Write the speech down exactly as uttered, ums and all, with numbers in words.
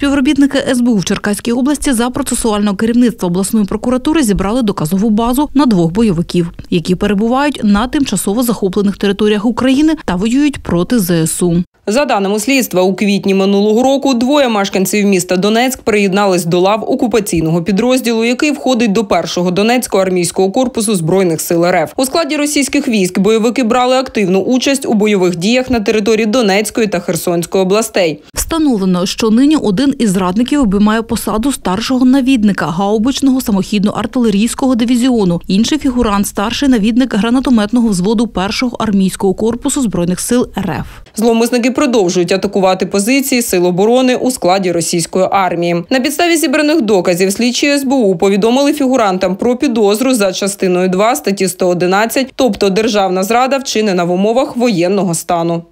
Співробітники ес бе у в Черкаській області за процесуального керівництва обласної прокуратури зібрали доказову базу на двох бойовиків, які перебувають на тимчасово захоплених територіях України та воюють проти зе ес у. За даними слідства, у квітні минулого року двоє мешканців міста Донецьк приєднались до лав окупаційного підрозділу, який входить до першого Донецького армійського корпусу Збройних сил ер еф. У складі російських військ бойовики брали активну участь у бойових діях на території Донецької та Херсонської областей. Встановлено, що нині один із зрадників обіймає посаду старшого навідника гаубичного самохідно-артилерійського дивізіону. Інший фігурант – старший навідник гранатометного взводу першого армійського корпусу Збройних сил ер еф. Зловмисники продовжують атакувати позиції сил оборони у складі російської армії. На підставі зібраних доказів слідчі ес бе у повідомили фігурантам про підозру за частиною два статті сто одинадцять, тобто державна зрада, вчинена в умовах воєнного стану.